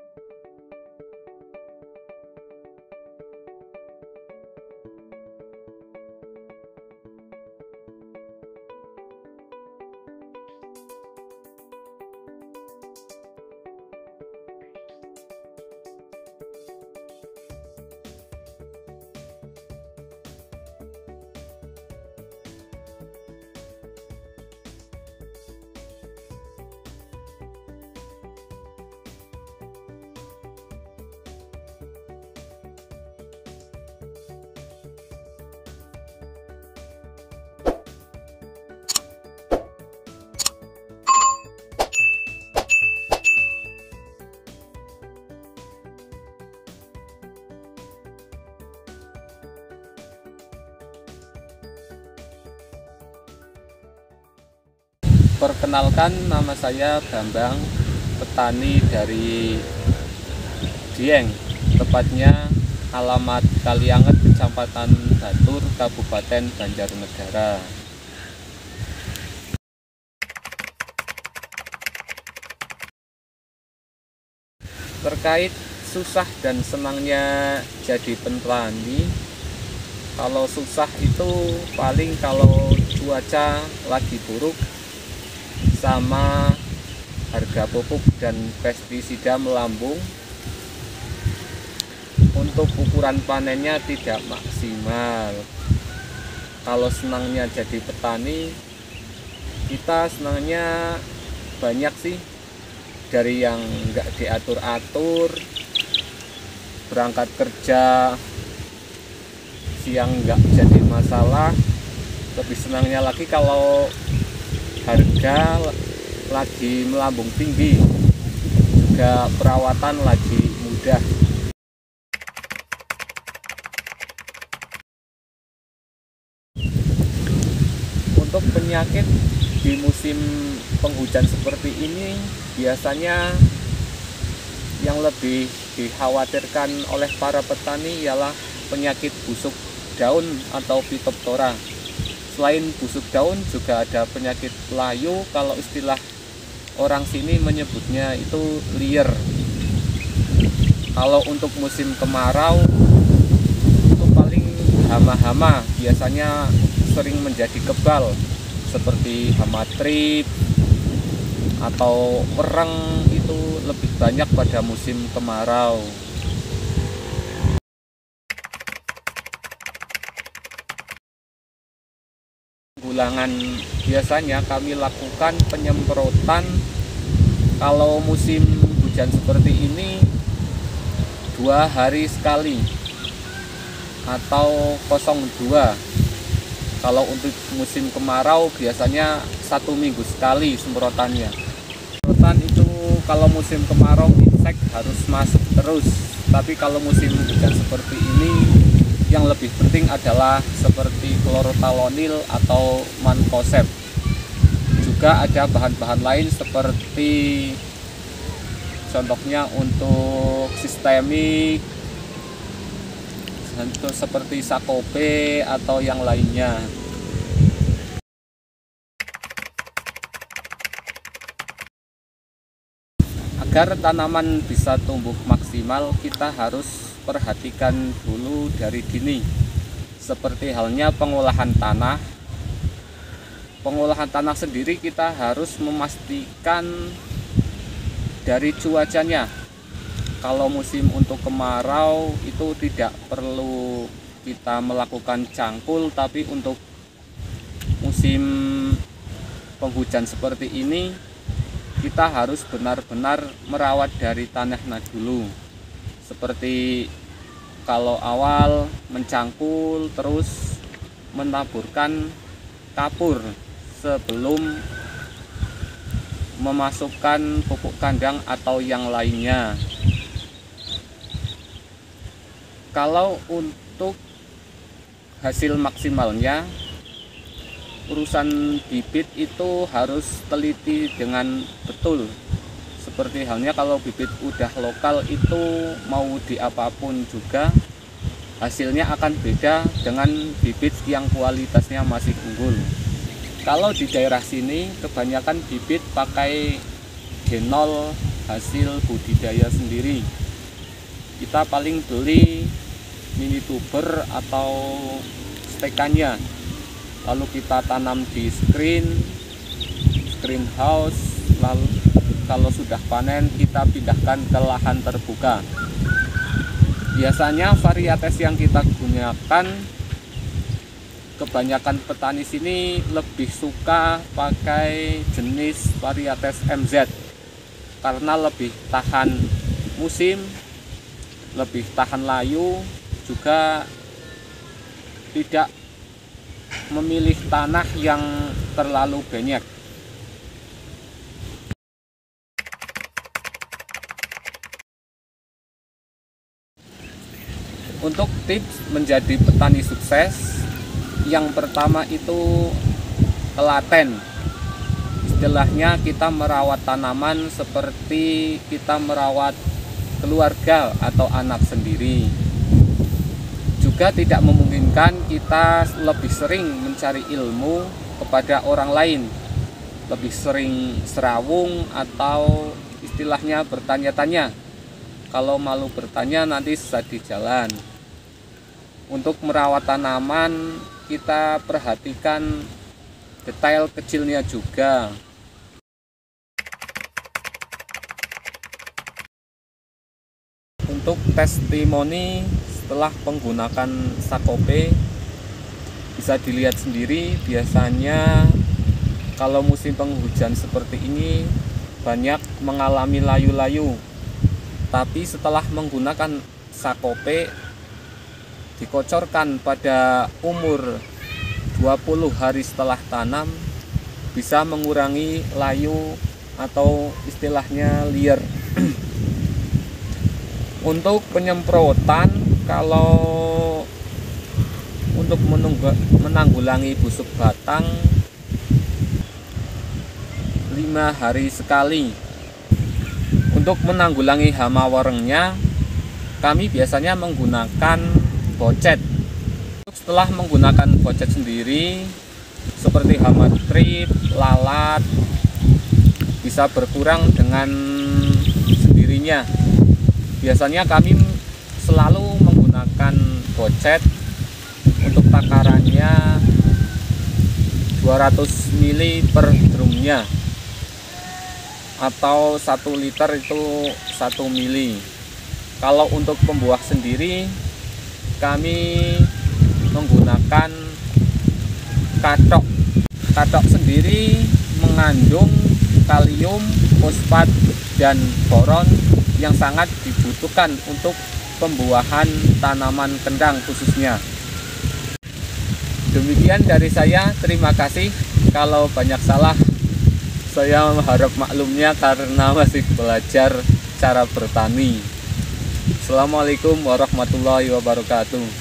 Perkenalkan, nama saya Bambang, petani dari Dieng, tepatnya alamat Kalianget, Kecamatan Batur, Kabupaten Banjarnegara. Terkait susah dan senangnya jadi petani, kalau susah itu paling kalau cuaca lagi buruk sama harga pupuk dan pestisida melambung, untuk ukuran panennya tidak maksimal. Kalau senangnya jadi petani, kita senangnya banyak sih, dari yang nggak diatur-atur, berangkat kerja siang nggak jadi masalah. Lebih senangnya lagi kalau harga lagi melambung tinggi, juga perawatan lagi mudah. Untuk penyakit di musim penghujan seperti ini, biasanya yang lebih dikhawatirkan oleh para petani ialah penyakit busuk daun atau Phytophthora. Selain busuk daun, juga ada penyakit layu, kalau istilah orang sini menyebutnya itu lier. Kalau untuk musim kemarau itu paling hama-hama, biasanya sering menjadi kebal, seperti hama trip atau wereng, itu lebih banyak pada musim kemarau. Penanggulangan biasanya kami lakukan penyemprotan kalau musim hujan seperti ini 2 hari sekali atau 02. Kalau untuk musim kemarau biasanya 1 minggu sekali semprotannya. Semprotan itu kalau musim kemarau insek harus masuk terus, tapi kalau musim hujan seperti ini yang lebih penting adalah seperti klorotalonil atau mancozeb. Juga ada bahan-bahan lain seperti contohnya untuk sistemik, seperti sakope atau yang lainnya. Agar tanaman bisa tumbuh maksimal, kita harus perhatikan dulu dari dini, seperti halnya pengolahan tanah. Pengolahan tanah sendiri kita harus memastikan dari cuacanya. Kalau musim untuk kemarau itu tidak perlu kita melakukan cangkul, tapi untuk musim penghujan seperti ini kita harus benar-benar merawat dari tanahnya dulu. Seperti kalau awal mencangkul, terus menaburkan kapur sebelum memasukkan pupuk kandang atau yang lainnya. Kalau untuk hasil maksimalnya, urusan bibit itu harus teliti dengan betul. Seperti halnya kalau bibit udah lokal itu mau di apapun juga hasilnya akan beda dengan bibit yang kualitasnya masih unggul. Kalau di daerah sini kebanyakan bibit pakai G0 hasil budidaya sendiri. Kita paling beli mini tuber atau stekannya, lalu kita tanam di greenhouse, lalu kalau sudah panen kita pindahkan ke lahan terbuka. Biasanya varietas yang kita gunakan, kebanyakan petani sini lebih suka pakai jenis varietas MZ karena lebih tahan musim, lebih tahan layu, juga tidak memilih tanah yang terlalu banyak. Untuk tips menjadi petani sukses, yang pertama itu telaten. Istilahnya kita merawat tanaman seperti kita merawat keluarga atau anak sendiri. Juga tidak memungkinkan kita lebih sering mencari ilmu kepada orang lain, lebih sering serawung atau istilahnya bertanya-tanya. Kalau malu bertanya nanti sesat di jalan. Untuk merawat tanaman, kita perhatikan detail kecilnya juga. Untuk testimoni setelah menggunakan Sakope, bisa dilihat sendiri, biasanya kalau musim penghujan seperti ini banyak mengalami layu-layu. Tapi setelah menggunakan Sakope, dikocorkan pada umur 20 hari setelah tanam, bisa mengurangi layu atau istilahnya liar. Untuk penyemprotan, kalau untuk menanggulangi busuk batang 5 hari sekali. Untuk menanggulangi hama warengnya, kami biasanya menggunakan bocet. Setelah menggunakan bocet sendiri, seperti hama trip, lalat, bisa berkurang dengan sendirinya. Biasanya kami selalu menggunakan bocet. Untuk takarannya 200 ml per drumnya, atau 1 liter itu 1 mili. Kalau untuk pembuah sendiri, kami menggunakan katok. Katok sendiri mengandung kalium, fosfat, dan boron yang sangat dibutuhkan untuk pembuahan tanaman kendang khususnya. Demikian dari saya, terima kasih. Kalau banyak salah, saya harap maklumnya karena masih belajar cara bertani. Assalamualaikum warahmatullahi wabarakatuh.